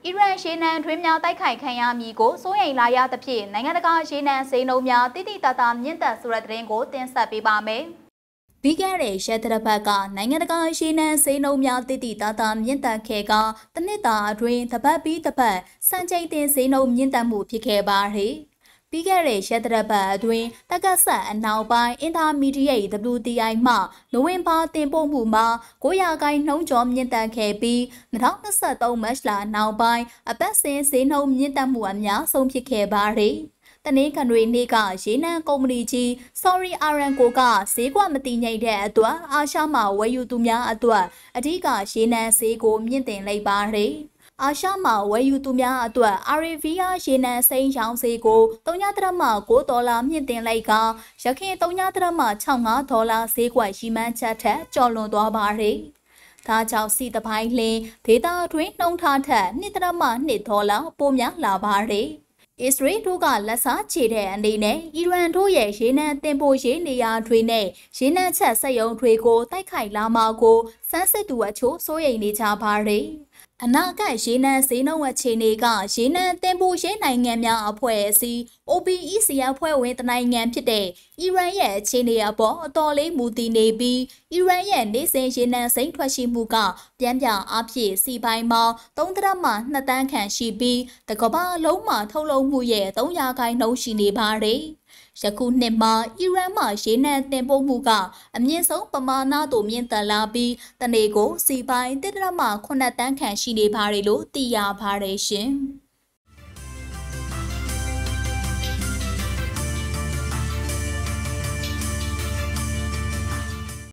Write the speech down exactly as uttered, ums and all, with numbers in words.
အီရန်ရေနံထွေးများတိုက်ခိုက်ခံရမည်ကိုစိုးရိမ်လာရသဖြင့်နိုင်ငံတကာရေနံစိမ်းနှုန်းများတိတိတတ်တာမြင့်တက်ဆိုတဲ့သတင်းကိုတင်ဆက်ပေးပါမယ်။ပြီးခဲ့တဲ့ရက်သတ္တပတ်ကနိုင်ငံတကာရေနံစိမ်းနှုန်းများတိတိတတ်တာမြင့်တက်ခဲ့ကတနစ်တာအတွင်းတပတ်ပြီးတပတ်စံချိန်တင်စိမ်းနှုန်းမြင့်တက်မှုဖြစ်ခဲ့ပါတယ်။ပြီးခဲ့တဲ့ရက်သတ္တပတ်အတွင်းတက္ကဆက်အနောက်ပိုင်း Intermediate ဒဘလယူ တီ အိုင် မှနိုဝင်ဘာတင်ပို့မှုမှာကိုးရာခိုင်နှုန်းကျော်မြင့်တက်ခဲ့ပြီး၂၀၂၃မတ်လနောက်ပိုင်းအပတ်စဉ်ဈေးနှုန်းမြင့်တက်မှုအများဆုံးဖြစ်ခဲ့ပါတယ်။တနင်္ဂနွေနေ့ကရေနံကုမ္ပဏီကြီး Saudi Aramco ကဈေးကွက်မတည်ငြိမ်တဲ့အတွက်အာရှမှာဝယ်ယူသူများအတွက်အဓိကရေနံဈေးကိုမြင့်တင်လိုက်ပါတယ်။အာရှမှာဝယ်ယူသူများအတွက်အာရေဗီးယားရေနံစိမ်းရောင်းဈေးကို၃.၉ဒေါ်လာမြင့်တင်လိုက်ကရခိုင်၃.၆၅ဒေါ်လာဈေးကွက်ရှိမှန်းချက်ထက်ကျော်လွန်သွားပါတယ်။ဒါကြောင့်စီတပိုင်းလင်းဒေတာအတွင်းနှုံထားထက်၂.၂ဒေါ်လာပိုများလာပါတယ်။အစ္စရေးတို့ကလက်စားချေတဲ့အနေနဲ့အီရန်တို့ရဲ့ရေနံတင်ပို့ရေးနေရာတွေနဲ့ရေနံချက်စက်ရုံတွေကိုတိုက်ခိုက်လာမှာကိုစမ်းစစ်သူအချို့စိုးရိမ်နေကြပါတယ်။အနာဂတ်ရေနံဈေးနှုန်းအခြေအနေကရေနံတင်ပို့ရေးနိုင်ငံများအဖွဲ့အစည်း အို ပီ အီ စီ အဖွဲ့ဝင်တနိုင်ငံဖြစ်တဲ့အီရန်ရဲ့အခြေအနေအပေါ်အတော်လေးမူတည်နေပြီးအီရန်ရဲ့နေစဉ်ရေနံစိမ်းထွက်ရှိမှုကပြန်ပြအားဖြင့်စီပိုင်းပေါင်း၃.၂တန်းခန့်ရှိပြီးတကမ္ဘာလုံးမှာထုတ်လုပ်မှုရဲ့၃ရာခိုင်နှုန်းရှိနေပါတယ်။ယခုနှစ်မှာအီရန်မှရေနံတင်ပို့မှုကအမြင့်ဆုံးပမာဏသို့မြင့်တက်လာပြီးတနေ့ကိုစီပိုင်း၁.၇တန်းခန့်ရှိနေပါတယ်လို့သိရပါတယ်ရှင်။